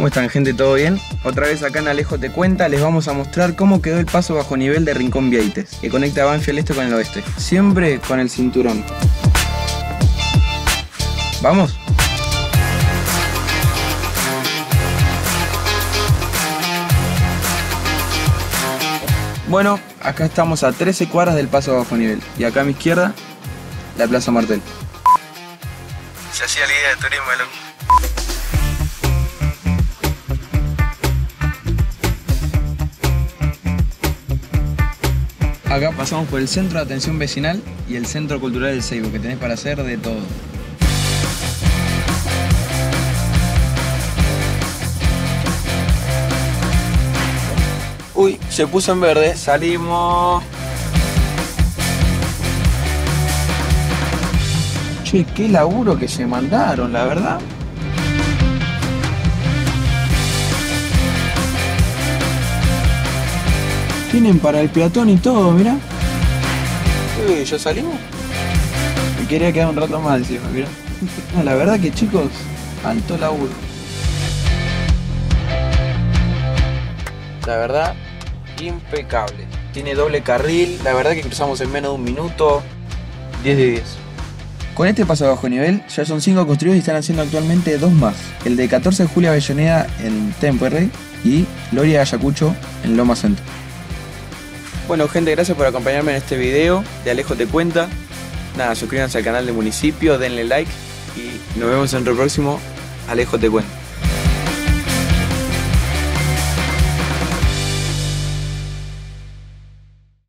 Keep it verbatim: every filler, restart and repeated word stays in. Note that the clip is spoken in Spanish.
¿Cómo están, gente? ¿Todo bien? Otra vez acá en Alejo Te Cuenta les vamos a mostrar cómo quedó el paso bajo nivel de Rincón Vieites, que conecta Banfield Este con el oeste, siempre con el cinturón. ¿Vamos? Bueno, acá estamos a trece cuadras del paso bajo nivel y acá a mi izquierda, la Plaza Martel. Se hacía la idea de turismo, loco. Acá pasamos por el Centro de Atención Vecinal y el Centro Cultural del Seibo, que tenés para hacer de todo. Uy, se puso en verde, salimos. Che, qué laburo que se mandaron, la verdad. Tienen para el peatón y todo, mirá. Uy, ¿ya salimos? Me quería quedar un rato más encima, mirá. No, la verdad que, chicos, alto laburo. La verdad, impecable. Tiene doble carril, la verdad que cruzamos en menos de un minuto. diez de diez. Con este paso bajo nivel ya son cinco construidos y están haciendo actualmente dos más. El de catorce de julio Avellaneda en Temperley y Loria Ayacucho en Loma Centro. Bueno, gente, gracias por acompañarme en este video de Alejo Te Cuenta. Nada, suscríbanse al canal de Municipio, denle like y nos vemos en el próximo Alejo Te Cuenta.